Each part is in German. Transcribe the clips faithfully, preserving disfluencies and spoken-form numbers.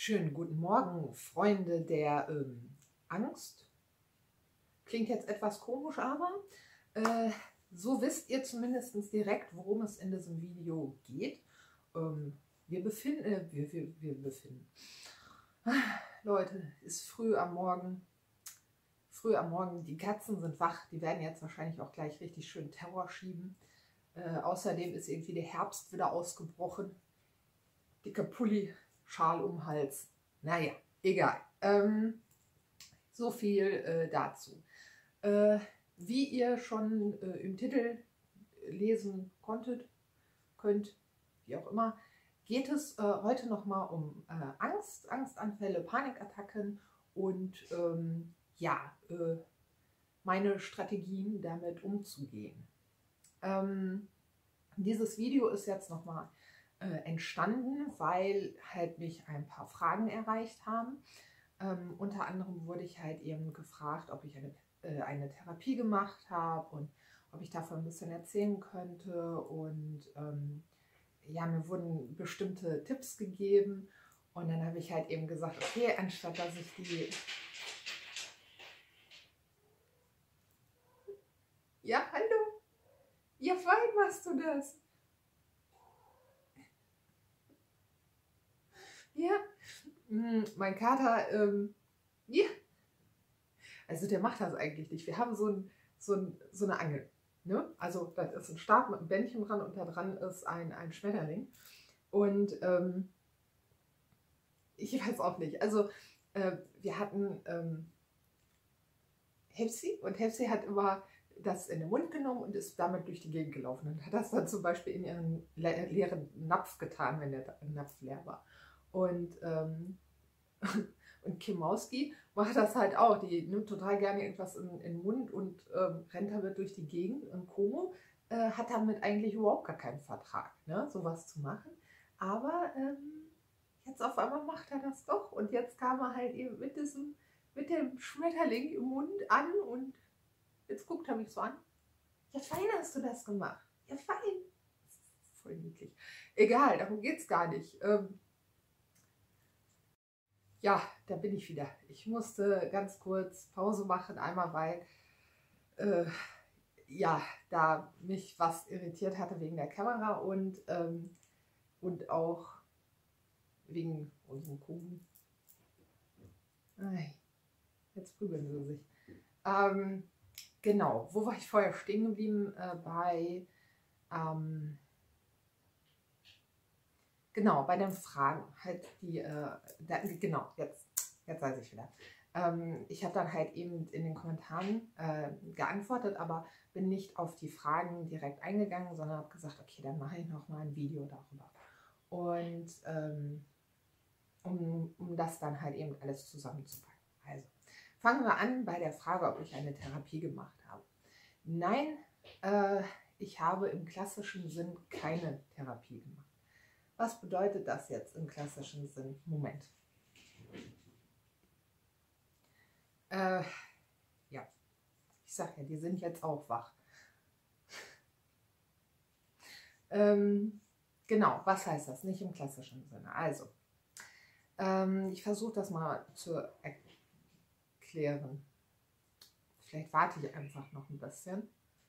Schönen guten Morgen, Freunde der ähm, Angst. Klingt jetzt etwas komisch, aber äh, so wisst ihr zumindest direkt, worum es in diesem Video geht. Ähm, wir befinden, äh, wir, wir, wir befinden. Ah, Leute, ist früh am Morgen. Früh am Morgen, die Katzen sind wach, die werden jetzt wahrscheinlich auch gleich richtig schön Terror schieben. Äh, außerdem ist irgendwie der Herbst wieder ausgebrochen. Dicker Pulli, Schal um den Hals. Naja, egal. Ähm, so viel äh, dazu. Äh, wie ihr schon äh, im Titel lesen konntet, könnt, wie auch immer, geht es äh, heute nochmal um äh, Angst, Angstanfälle, Panikattacken und ähm, ja, äh, meine Strategien damit umzugehen. Ähm, dieses Video ist jetzt nochmal äh, entstanden, weil halt mich ein paar Fragen erreicht haben. Ähm, unter anderem wurde ich halt eben gefragt, ob ich eine, äh, eine Therapie gemacht habe und ob ich davon ein bisschen erzählen könnte. Und ähm, ja, mir wurden bestimmte Tipps gegeben. Und dann habe ich halt eben gesagt, okay, anstatt dass ich die... Ja, hallo? Ja, fein machst du das. Ja, mein Kater, ähm, ja, also der macht das eigentlich nicht. Wir haben so, ein, so, ein, so eine Angel, ne? Also das ist ein Stab mit einem Bändchen dran und da dran ist ein, ein Schmetterling. Und ähm, ich weiß auch nicht, also äh, wir hatten ähm, Hepsi und Hepsi hat immer das in den Mund genommen und ist damit durch die Gegend gelaufen und hat das dann zum Beispiel in ihren le leeren Napf getan, wenn der Napf leer war. Und, ähm, und Kim Mauski macht das halt auch. Die nimmt total gerne irgendwas in, in den Mund und ähm, rennt damit durch die Gegend. Und Como äh, hat damit eigentlich überhaupt gar keinen Vertrag, ne, sowas zu machen. Aber ähm, jetzt auf einmal macht er das doch. Und jetzt kam er halt eben mit diesem, mit dem Schmetterling im Mund an und jetzt guckt er mich so an. Ja, fein hast du das gemacht. Ja, fein. Voll niedlich. Egal, darum geht es gar nicht. Ähm, Ja, da bin ich wieder. Ich musste ganz kurz Pause machen, einmal weil äh, ja, da mich was irritiert hatte wegen der Kamera und, ähm, und auch wegen unserem Kuchen. Ei, jetzt prügeln sie sich. Ähm, genau, wo war ich vorher stehen geblieben? Äh, bei ähm, genau, bei den Fragen halt die, äh, da, genau, jetzt, jetzt weiß ich wieder. Ähm, ich habe dann halt eben in den Kommentaren äh, geantwortet, aber bin nicht auf die Fragen direkt eingegangen, sondern habe gesagt, okay, dann mache ich noch mal ein Video darüber. Und ähm, um, um das dann halt eben alles zusammenzupacken. Also, fangen wir an bei der Frage, ob ich eine Therapie gemacht habe. Nein, äh, ich habe im klassischen Sinn keine Therapie gemacht. Was bedeutet das jetzt im klassischen Sinn? Moment. Äh, ja, ich sag ja, die sind jetzt auch wach. ähm, genau, was heißt das? Nicht im klassischen Sinne. Also, ähm, ich versuche das mal zu erklären. Vielleicht warte ich einfach noch ein bisschen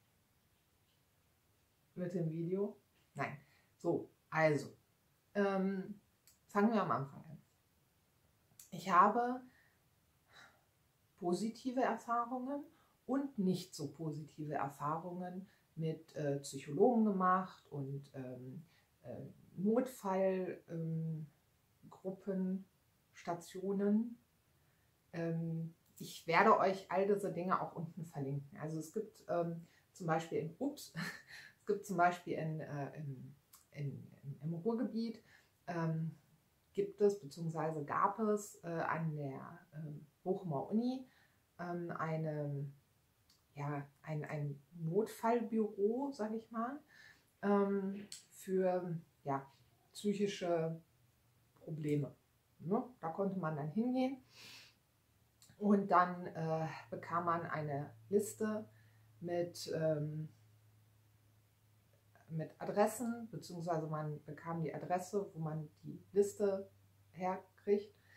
mit dem Video. Nein, so, also. Ähm, fangen wir am Anfang an. Ich habe positive Erfahrungen und nicht so positive Erfahrungen mit äh, Psychologen gemacht und ähm, äh, Notfallgruppen, ähm, Stationen. Ähm, ich werde euch all diese Dinge auch unten verlinken. Also es gibt ähm, zum Beispiel in Ups, es gibt zum Beispiel in, äh, in In, im Ruhrgebiet ähm, gibt es bzw. gab es äh, an der äh, Bochumer Uni ähm, eine, ja, ein, ein Notfallbüro, sage ich mal, ähm, für ja, psychische Probleme. Ne? Da konnte man dann hingehen und dann äh, bekam man eine Liste mit ähm, mit Adressen, beziehungsweise man bekam die Adresse, wo man die Liste herkriegt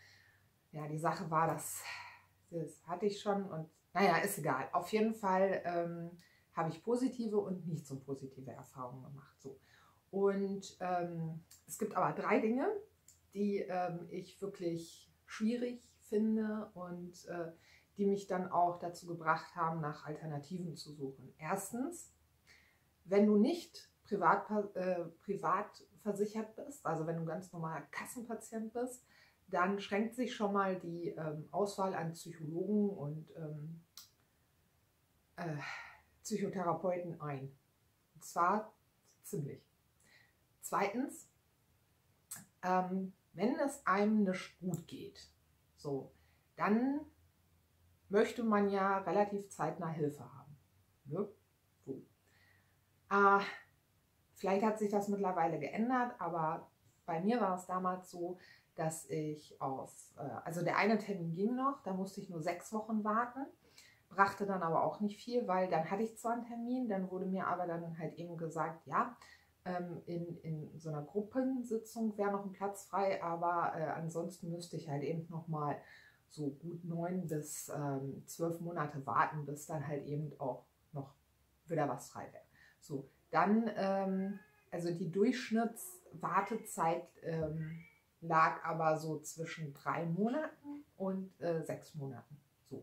ja, die Sache war, das, das hatte ich schon und naja, ist egal. Auf jeden Fall ähm, habe ich positive und nicht so positive Erfahrungen gemacht. So. Und ähm, es gibt aber drei Dinge, die ähm, ich wirklich schwierig finde und äh, die mich dann auch dazu gebracht haben, nach Alternativen zu suchen. Erstens, wenn du nicht privat, äh, privat versichert bist, also wenn du ganz normaler Kassenpatient bist, dann schränkt sich schon mal die ähm, Auswahl an Psychologen und ähm, äh, Psychotherapeuten ein. Und zwar ziemlich. Zweitens, ähm, wenn es einem nicht gut geht, so, dann möchte man ja relativ zeitnah Hilfe haben. Ne? So. Äh, vielleicht hat sich das mittlerweile geändert, aber bei mir war es damals so, dass ich auf, äh, also der eine Termin ging noch, da musste ich nur sechs Wochen warten, brachte dann aber auch nicht viel, weil dann hatte ich zwar einen Termin, dann wurde mir aber dann halt eben gesagt, ja, ähm, in, in so einer Gruppensitzung wäre noch ein Platz frei, aber äh, ansonsten müsste ich halt eben nochmal so gut neun bis ähm, zwölf Monate warten, bis dann halt eben auch noch wieder was frei wäre. So, dann, ähm, also die Durchschnittswartezeit ähm, lag aber so zwischen drei Monaten und äh, sechs Monaten. So.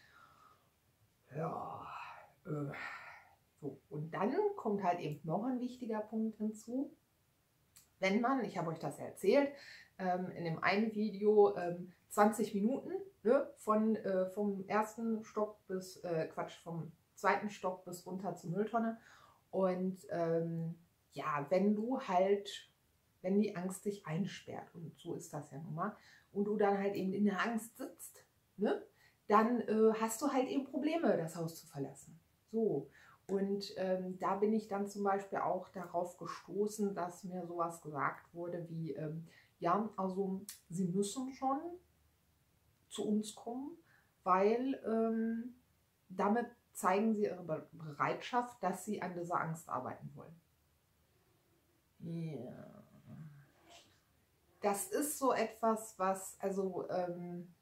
Ja, äh, so. Und dann kommt halt eben noch ein wichtiger Punkt hinzu. Wenn man, ich habe euch das ja erzählt, ähm, in dem einen Video ähm, zwanzig Minuten, ne, von, äh, vom ersten Stock bis, äh, Quatsch, vom zweiten Stock bis runter zur Mülltonne. Und ähm, ja, wenn du halt, wenn die Angst dich einsperrt, und so ist das ja nun mal, und du dann halt eben in der Angst sitzt, ne, dann äh, hast du halt eben Probleme, das Haus zu verlassen. So. Und ähm, da bin ich dann zum Beispiel auch darauf gestoßen, dass mir sowas gesagt wurde wie, ähm, ja, also Sie müssen schon zu uns kommen, weil ähm, damit zeigen Sie Ihre Bereitschaft, dass Sie an dieser Angst arbeiten wollen. Ja. Das ist so etwas, was, also, ähm,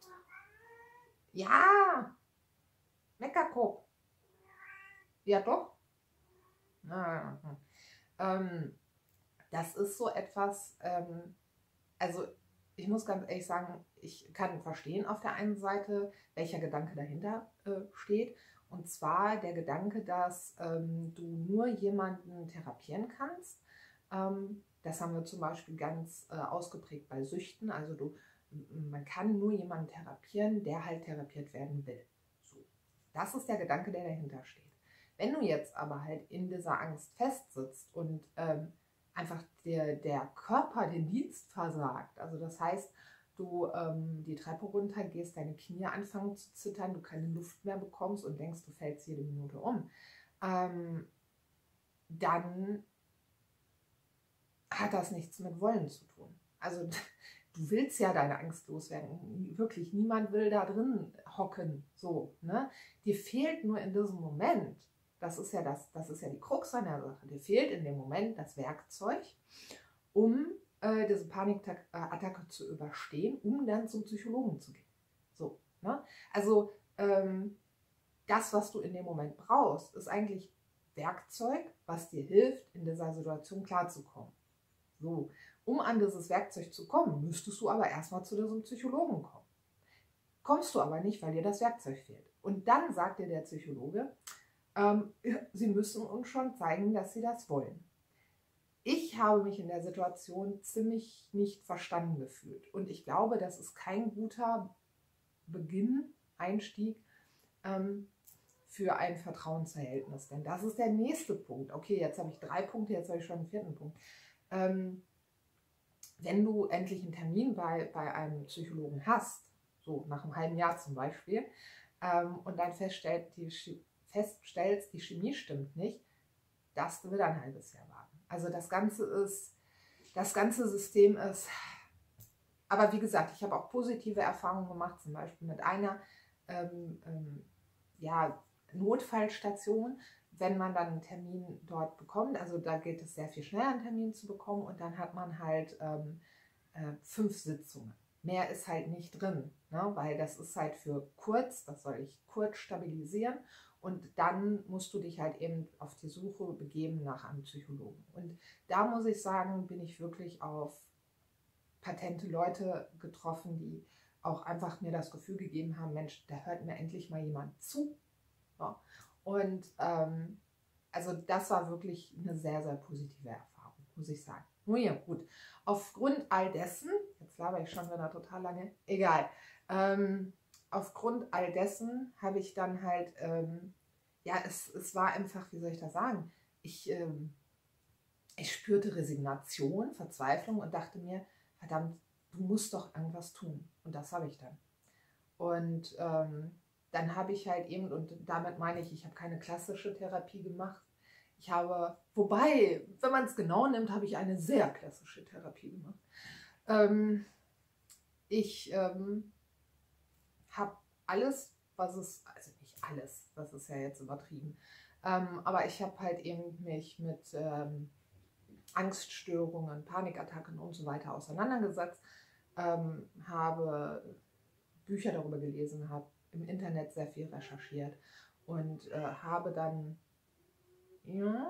ja, Meckerkopf. Ja, doch. Ah, ähm, das ist so etwas, ähm, also ich muss ganz ehrlich sagen, ich kann verstehen auf der einen Seite, welcher Gedanke dahinter äh, steht. Und zwar der Gedanke, dass ähm, du nur jemanden therapieren kannst. Ähm, das haben wir zum Beispiel ganz äh, ausgeprägt bei Süchten. Also du, man kann nur jemanden therapieren, der halt therapiert werden will. So. Das ist der Gedanke, der dahinter steht. Wenn du jetzt aber halt in dieser Angst festsitzt und ähm, einfach der, der Körper den Dienst versagt, also das heißt, du ähm, die Treppe runter gehst, deine Knie anfangen zu zittern, du keine Luft mehr bekommst und denkst, du fällst jede Minute um, ähm, dann hat das nichts mit Wollen zu tun. Also du willst ja deine Angst loswerden. Wirklich, niemand will da drin hocken. So, ne? Dir fehlt nur in diesem Moment, das ist ja das, das ist ja die Krux an der Sache, dir fehlt in dem Moment das Werkzeug, um äh, diese Panikattacke zu überstehen, um dann zum Psychologen zu gehen. So, ne? Also ähm, das, was du in dem Moment brauchst, ist eigentlich Werkzeug, was dir hilft, in dieser Situation klarzukommen. So, um an dieses Werkzeug zu kommen, müsstest du aber erstmal zu diesem Psychologen kommen. Kommst du aber nicht, weil dir das Werkzeug fehlt. Und dann sagt dir der Psychologe, ähm, sie müssen uns schon zeigen, dass sie das wollen. Ich habe mich in der Situation ziemlich nicht verstanden gefühlt. Und ich glaube, das ist kein guter Beginn, Einstieg ähm, für ein Vertrauensverhältnis. Denn das ist der nächste Punkt. Okay, jetzt habe ich drei Punkte, jetzt habe ich schon einen vierten Punkt. Ähm, wenn du endlich einen Termin bei, bei einem Psychologen hast, so nach einem halben Jahr zum Beispiel, ähm, und dann feststellt, die, feststellst, die Chemie stimmt nicht, darfst du wieder ein halbes Jahr warten. Also das Ganze ist, das ganze System ist, aber wie gesagt, ich habe auch positive Erfahrungen gemacht, zum Beispiel mit einer ähm, ähm, ja, Notfallstation, wenn man dann einen Termin dort bekommt, also da geht es sehr viel schneller, einen Termin zu bekommen und dann hat man halt ähm, äh, fünf Sitzungen. mehr ist halt nicht drin, ne? Weil das ist halt für kurz, das soll ich kurz stabilisieren und dann musst du dich halt eben auf die Suche begeben nach einem Psychologen. Und da muss ich sagen, bin ich wirklich auf patente Leute getroffen, die auch einfach mir das Gefühl gegeben haben, Mensch, da hört mir endlich mal jemand zu. Ja. Und ähm, also das war wirklich eine sehr, sehr positive Erfahrung, muss ich sagen. Nun ja, gut. Aufgrund all dessen, jetzt laber ich schon wieder total lange, egal. Ähm, aufgrund all dessen habe ich dann halt, ähm, ja, es, es war einfach, wie soll ich das sagen, ich, ähm, ich spürte Resignation, Verzweiflung und dachte mir, verdammt, du musst doch irgendwas tun. Und das habe ich dann. Und ähm, dann habe ich halt eben, und damit meine ich, ich habe keine klassische Therapie gemacht. Ich habe, wobei, wenn man es genau nimmt, habe ich eine sehr klassische Therapie gemacht. Ähm, ich ähm, habe alles, was es, also nicht alles, das ist ja jetzt übertrieben, ähm, aber ich habe halt eben mich mit ähm, Angststörungen, Panikattacken und so weiter auseinandergesetzt, ähm, habe Bücher darüber gelesen, habe im Internet sehr viel recherchiert und äh, habe dann, ja,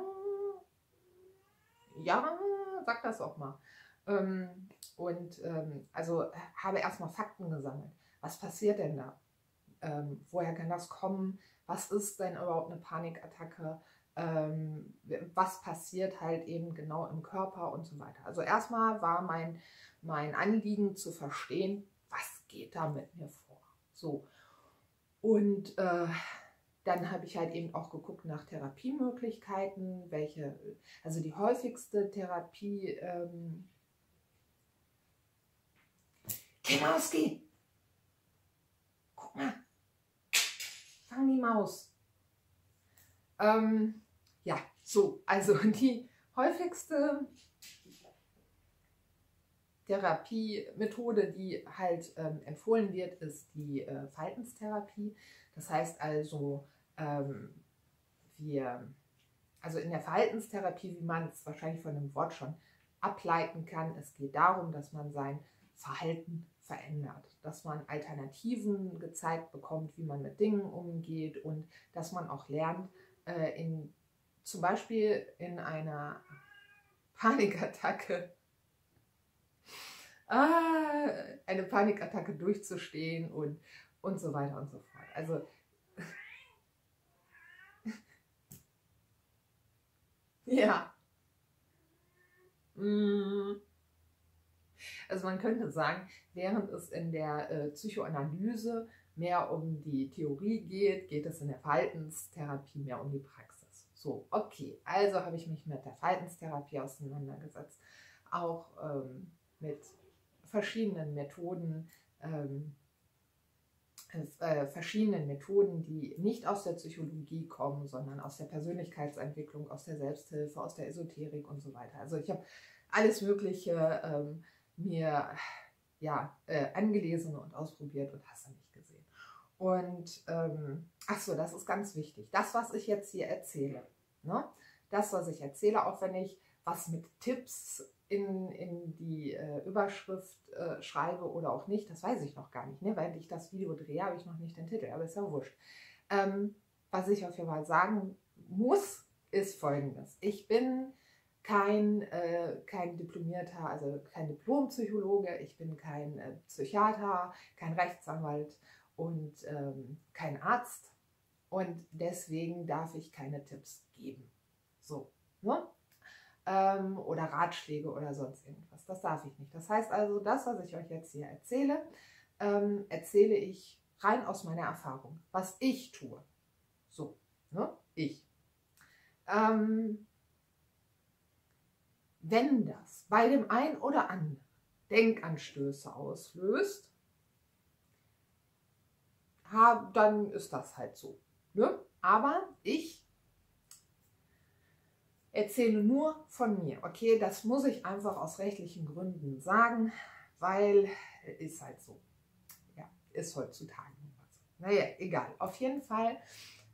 ja, sag das auch mal, ähm, und ähm, also habe erstmal Fakten gesammelt. Was passiert denn da? Ähm, woher kann das kommen? Was ist denn überhaupt eine Panikattacke? Ähm, was passiert halt eben genau im Körper und so weiter. Also erstmal war mein, mein Anliegen zu verstehen, was geht da mit mir vor. So. Und äh, dann habe ich halt eben auch geguckt nach Therapiemöglichkeiten, welche, also die häufigste Therapie, ähm, Kinowski, guck mal, fang die Maus. Ähm, ja, so, also die häufigste Therapiemethode, die halt ähm, empfohlen wird, ist die äh, Verhaltenstherapie. Das heißt also, ähm, wir, also in der Verhaltenstherapie, wie man es wahrscheinlich von dem Wort schon ableiten kann, es geht darum, dass man sein Verhalten verändert, dass man Alternativen gezeigt bekommt, wie man mit Dingen umgeht und dass man auch lernt, äh, in, zum Beispiel in einer Panikattacke ah, eine Panikattacke durchzustehen und, und so weiter und so fort. Also ja. Also man könnte sagen, während es in der äh, Psychoanalyse mehr um die Theorie geht, geht es in der Verhaltenstherapie mehr um die Praxis. So, okay, also habe ich mich mit der Verhaltenstherapie auseinandergesetzt, auch ähm, mit verschiedenen Methoden, ähm, äh, verschiedenen Methoden, die nicht aus der Psychologie kommen, sondern aus der Persönlichkeitsentwicklung, aus der Selbsthilfe, aus der Esoterik und so weiter. Also ich habe alles Mögliche ähm, mir ja, äh, angelesen und ausprobiert und hast du nicht gesehen. Und ähm, ach so, das ist ganz wichtig. Das, was ich jetzt hier erzähle, ne? Das, was ich erzähle, auch wenn ich was mit Tipps in, in die äh, Überschrift äh, schreibe oder auch nicht, das weiß ich noch gar nicht, ne? Weil ich das Video drehe, habe ich noch nicht den Titel, aber ist ja wurscht. Ähm, was ich auf jeden Fall sagen muss, ist Folgendes. Ich bin kein, äh, kein diplomierter, also kein Diplompsychologe, ich bin kein äh, Psychiater, kein Rechtsanwalt und ähm, kein Arzt und deswegen darf ich keine Tipps geben. So, ne? Ähm, oder Ratschläge oder sonst irgendwas. Das darf ich nicht. Das heißt also, das, was ich euch jetzt hier erzähle, ähm, erzähle ich rein aus meiner Erfahrung, was ich tue. So, ne? Ich. Ähm, wenn das bei dem einen oder anderen Denkanstöße auslöst, hab, dann ist das halt so. Ne? Aber ich erzähle nur von mir. Okay, das muss ich einfach aus rechtlichen Gründen sagen, weil ist halt so. Ja, ist heutzutage. Naja, egal. Auf jeden Fall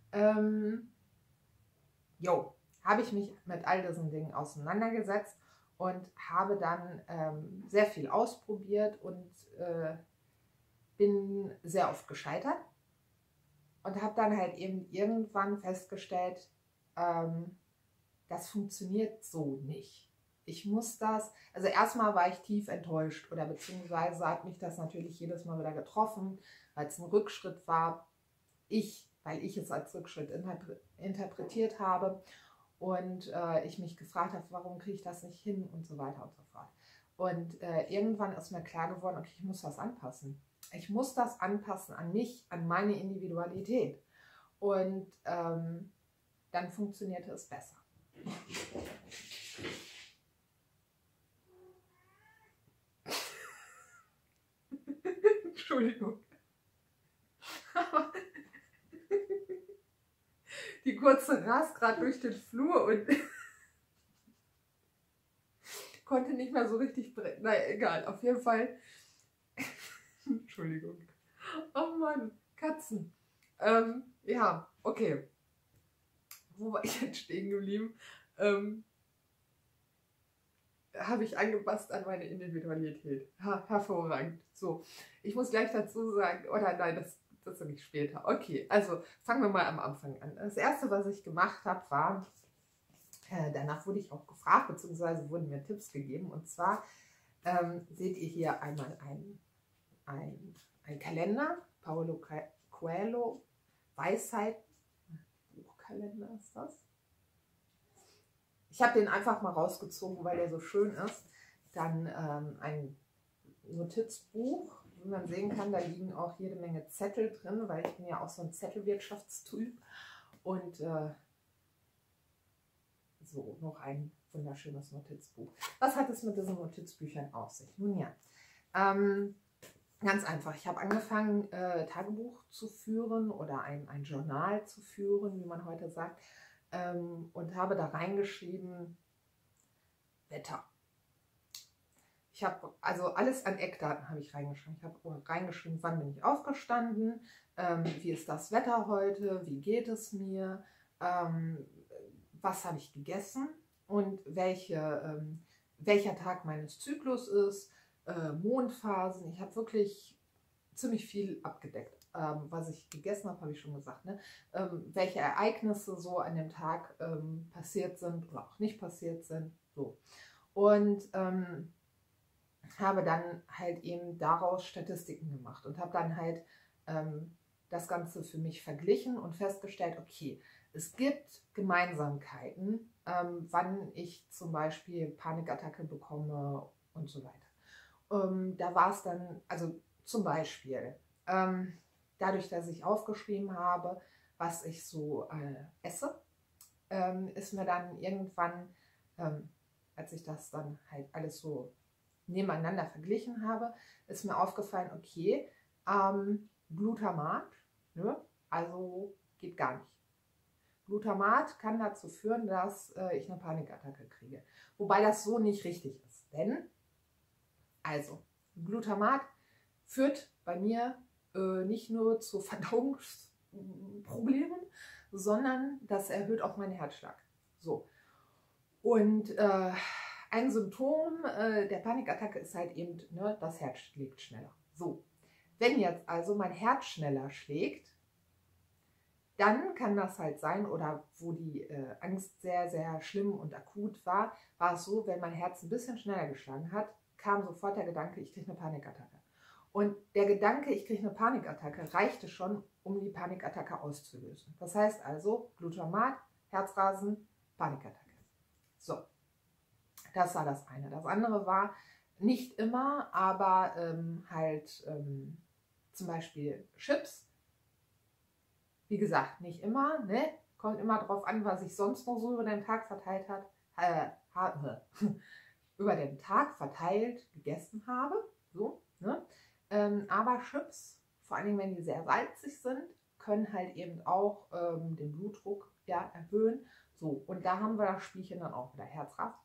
ähm, jo, habe ich mich mit all diesen Dingen auseinandergesetzt und habe dann ähm, sehr viel ausprobiert und äh, bin sehr oft gescheitert und habe dann halt eben irgendwann festgestellt, ähm, das funktioniert so nicht. Ich muss das, also erstmal war ich tief enttäuscht oder beziehungsweise hat mich das natürlich jedes Mal wieder getroffen, weil es ein Rückschritt war. Ich, weil ich es als Rückschritt interpre interpretiert habe und äh, ich mich gefragt habe, warum kriege ich das nicht hin und so weiter und so fort. Und äh, irgendwann ist mir klar geworden, okay, ich muss das anpassen. Ich muss das anpassen an mich, an meine Individualität. Und ähm, dann funktionierte es besser. Entschuldigung. Die Kurze rast gerade durch den Flur und konnte nicht mehr so richtig brennen. Naja, egal, auf jeden Fall. Entschuldigung. Oh Mann, Katzen. Ähm, ja, okay. Wo war ich jetzt stehen geblieben? Ähm, habe ich angepasst an meine Individualität. Ha, hervorragend. So, ich muss gleich dazu sagen, oder nein, das, das sage ich später. Okay, also fangen wir mal am Anfang an. Das erste, was ich gemacht habe, war, äh, danach wurde ich auch gefragt, beziehungsweise wurden mir Tipps gegeben. Und zwar ähm, seht ihr hier einmal ein, ein, ein Kalender, Paulo Coelho, Weisheit, Buchkalender ist das. Ich habe den einfach mal rausgezogen, weil der so schön ist. Dann ähm, ein Notizbuch, wie man sehen kann, da liegen auch jede Menge Zettel drin, weil ich bin ja auch so ein Zettelwirtschaftstyp. Und äh, so, noch ein wunderschönes Notizbuch. Was hat es mit diesen Notizbüchern auf sich? Nun ja, ähm, ganz einfach. Ich habe angefangen, äh, Tagebuch zu führen oder ein, ein Journal zu führen, wie man heute sagt. Ähm, und habe da reingeschrieben, Wetter. Ich habe also alles an Eckdaten habe ich reingeschrieben. Ich habe reingeschrieben, wann bin ich aufgestanden, ähm, wie ist das Wetter heute, wie geht es mir, ähm, was habe ich gegessen und welche, ähm, welcher Tag meines Zyklus ist, äh, Mondphasen. Ich habe wirklich ziemlich viel abgedeckt. Ähm, was ich gegessen habe, habe ich schon gesagt, ne? ähm, welche Ereignisse so an dem Tag ähm, passiert sind oder auch nicht passiert sind. So. Und ähm, habe dann halt eben daraus Statistiken gemacht und habe dann halt ähm, das Ganze für mich verglichen und festgestellt, okay, es gibt Gemeinsamkeiten, ähm, wann ich zum Beispiel Panikattacke bekomme und so weiter. Ähm, da war es dann, also zum Beispiel, ähm, dadurch, dass ich aufgeschrieben habe, was ich so äh, esse, ähm, ist mir dann irgendwann, ähm, als ich das dann halt alles so nebeneinander verglichen habe, ist mir aufgefallen, okay, ähm, Glutamat, ne, also geht gar nicht. Glutamat kann dazu führen, dass äh, ich eine Panikattacke kriege. Wobei das so nicht richtig ist. Denn, also, Glutamat führt bei mir äh, nicht nur zu Verdauungsproblemen, sondern das erhöht auch meinen Herzschlag. So. Und äh, ein Symptom äh, der Panikattacke ist halt eben, ne, das Herz schlägt schneller. So. Wenn jetzt also mein Herz schneller schlägt, dann kann das halt sein, oder wo die äh, Angst sehr, sehr schlimm und akut war, war es so, wenn mein Herz ein bisschen schneller geschlagen hat, kam sofort der Gedanke, ich kriege eine Panikattacke. Und der Gedanke, ich kriege eine Panikattacke, reichte schon, um die Panikattacke auszulösen. Das heißt also, Glutamat, Herzrasen, Panikattacke. So, das war das eine. Das andere war, nicht immer, aber ähm, halt ähm, zum Beispiel Chips. Wie gesagt, nicht immer, ne? Kommt immer drauf an, was ich sonst noch so über den Tag verteilt hat, äh, habe, über den Tag verteilt gegessen habe. So, ne? Ähm, aber Chips, vor allen Dingen, wenn die sehr salzig sind, können halt eben auch ähm, den Blutdruck ja, erhöhen. So, und da haben wir das Spielchen dann auch wieder Herzrasen.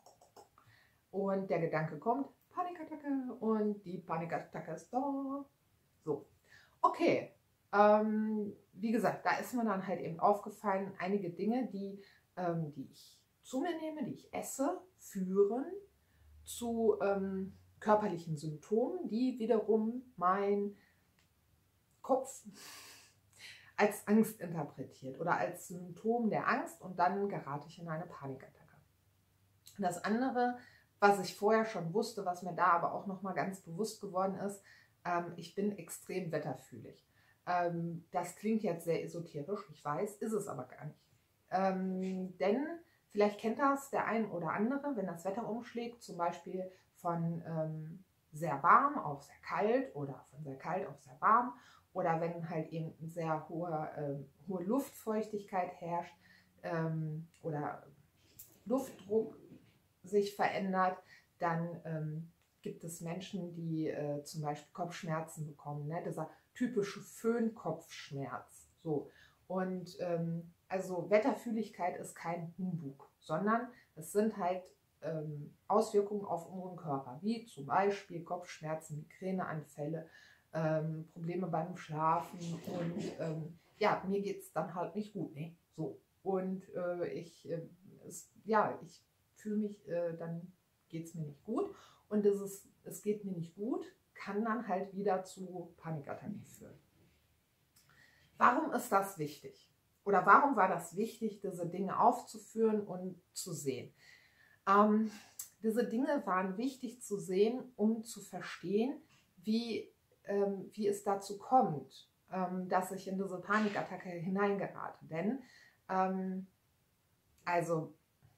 Und der Gedanke kommt, Panikattacke, und die Panikattacke ist da. So, okay. Ähm, wie gesagt, da ist mir dann halt eben aufgefallen, einige Dinge, die, ähm, die ich zu mir nehme, die ich esse, führen zu ähm, körperlichen Symptomen, die wiederum mein Kopf als Angst interpretiert oder als Symptom der Angst, und dann gerate ich in eine Panikattacke. Das andere, was ich vorher schon wusste, was mir da aber auch nochmal ganz bewusst geworden ist, ähm, ich bin extrem wetterfühlig. Ähm, das klingt jetzt sehr esoterisch, ich weiß, ist es aber gar nicht. Ähm, denn vielleicht kennt das der ein oder andere, wenn das Wetter umschlägt, zum Beispiel von ähm, sehr warm auf sehr kalt oder von sehr kalt auf sehr warm, oder wenn halt eben eine sehr hohe, ähm, hohe Luftfeuchtigkeit herrscht ähm, oder Luftdruck sich verändert, dann ähm, gibt es Menschen, die äh, zum Beispiel Kopfschmerzen bekommen, ne? Dieser typische Föhnkopfschmerz. So. Und ähm, also Wetterfühligkeit ist kein Humbug, sondern es sind halt ähm, Auswirkungen auf unseren Körper, wie zum Beispiel Kopfschmerzen, Migräneanfälle, ähm, Probleme beim Schlafen, und ähm, ja, mir geht es dann halt nicht gut, ne? So. Und äh, ich, äh, es, ja, ich fühle mich, äh, dann geht es mir nicht gut, und dieses, es geht mir nicht gut, kann dann halt wieder zu Panikattacken führen. Warum ist das wichtig? Oder warum war das wichtig, diese Dinge aufzuführen und zu sehen? Ähm, diese Dinge waren wichtig zu sehen, um zu verstehen, wie, ähm, wie es dazu kommt, ähm, dass ich in diese Panikattacke hineingerate. Denn, ähm, also,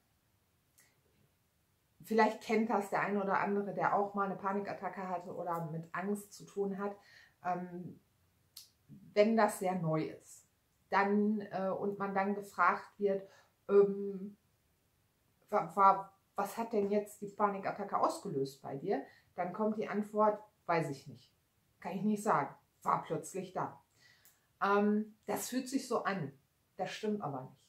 vielleicht kennt das der eine oder andere, der auch mal eine Panikattacke hatte oder mit Angst zu tun hat. Ähm, wenn das sehr neu ist, dann äh, und man dann gefragt wird, ähm, war, war, was hat denn jetzt die Panikattacke ausgelöst bei dir? Dann kommt die Antwort, weiß ich nicht. Kann ich nicht sagen. War plötzlich da. Ähm, das fühlt sich so an. Das stimmt aber nicht.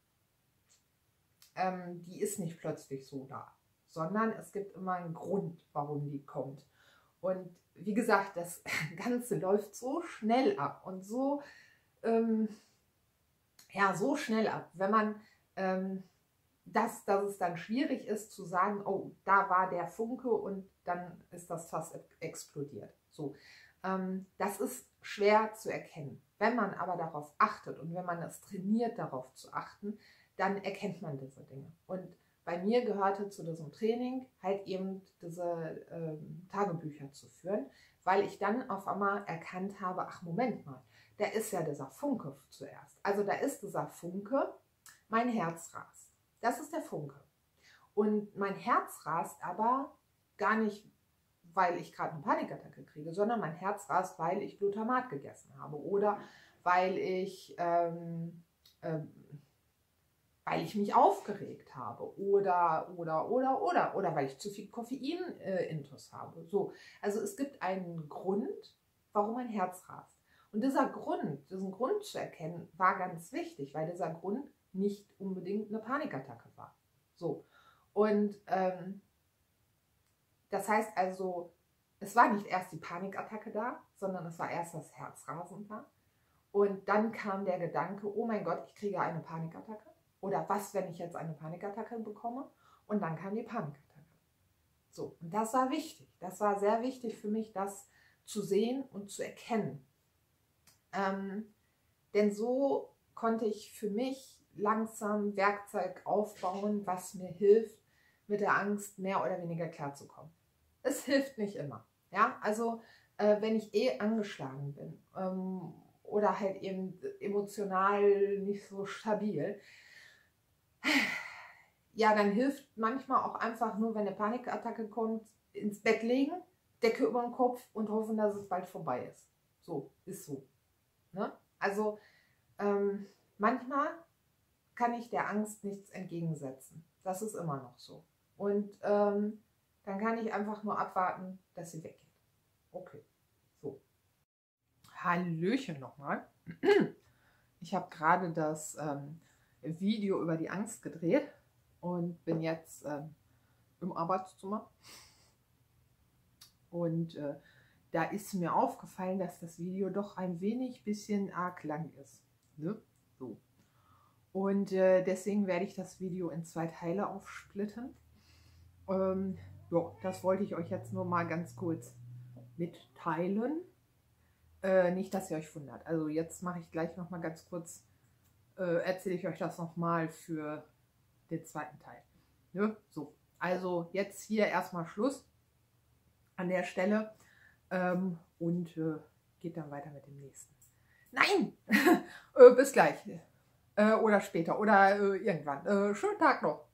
Ähm, die ist nicht plötzlich so da, sondern es gibt immer einen Grund, warum die kommt. Und wie gesagt, das Ganze läuft so schnell ab und so, ähm, ja, so schnell ab, wenn man, ähm, dass, dass es dann schwierig ist zu sagen, oh, da war der Funke und dann ist das fast explodiert. So, ähm, das ist schwer zu erkennen. Wenn man aber darauf achtet und wenn man es trainiert, darauf zu achten, dann erkennt man diese Dinge. Und bei mir gehörte zu diesem Training halt eben diese ähm, Tagebücher zu führen, weil ich dann auf einmal erkannt habe, ach Moment mal, da ist ja dieser Funke zuerst. Also da ist dieser Funke, mein Herz rast. Das ist der Funke. Und mein Herz rast aber gar nicht, weil ich gerade eine Panikattacke kriege, sondern mein Herz rast, weil ich Glutamat gegessen habe oder weil ich... Ähm, ähm, weil ich mich aufgeregt habe oder, oder, oder, oder, oder weil ich zu viel Koffein-Intus äh, habe. So. Also es gibt einen Grund, warum mein Herz rast. Und dieser Grund, diesen Grund zu erkennen, war ganz wichtig, weil dieser Grund nicht unbedingt eine Panikattacke war. So. Und ähm, das heißt also, es war nicht erst die Panikattacke da, sondern es war erst das Herzrasen da. Und dann kam der Gedanke, oh mein Gott, ich kriege eine Panikattacke. Oder was, wenn ich jetzt eine Panikattacke bekomme? Und dann kam die Panikattacke. So, und das war wichtig. Das war sehr wichtig für mich, das zu sehen und zu erkennen. Ähm, denn so konnte ich für mich langsam Werkzeug aufbauen, was mir hilft, mit der Angst mehr oder weniger klarzukommen. Es hilft nicht immer. Ja, also äh, wenn ich eh angeschlagen bin ähm, oder halt eben emotional nicht so stabil, ja, dann hilft manchmal auch einfach nur, wenn eine Panikattacke kommt, ins Bett legen, Decke über den Kopf und hoffen, dass es bald vorbei ist. So, ist so. Ne? Also ähm, manchmal kann ich der Angst nichts entgegensetzen. Das ist immer noch so. Und ähm, dann kann ich einfach nur abwarten, dass sie weggeht. Okay, so. Hallöchen nochmal. Ich habe gerade das ähm, Video über die Angst gedreht und bin jetzt ähm, im Arbeitszimmer. Und äh, da ist mir aufgefallen, dass das Video doch ein wenig bisschen arg lang ist. Ne? So. Und äh, deswegen werde ich das Video in zwei Teile aufsplitten. Ähm, ja, das wollte ich euch jetzt nur mal ganz kurz mitteilen. Äh, nicht, dass ihr euch wundert. Also jetzt mache ich gleich noch mal ganz kurz, äh, erzähle ich euch das noch mal für den zweiten Teil. Ne? So, also jetzt hier erstmal Schluss an der Stelle ähm, und äh, geht dann weiter mit dem nächsten. Nein! äh, bis gleich. Äh, oder später oder äh, irgendwann. Äh, schönen Tag noch.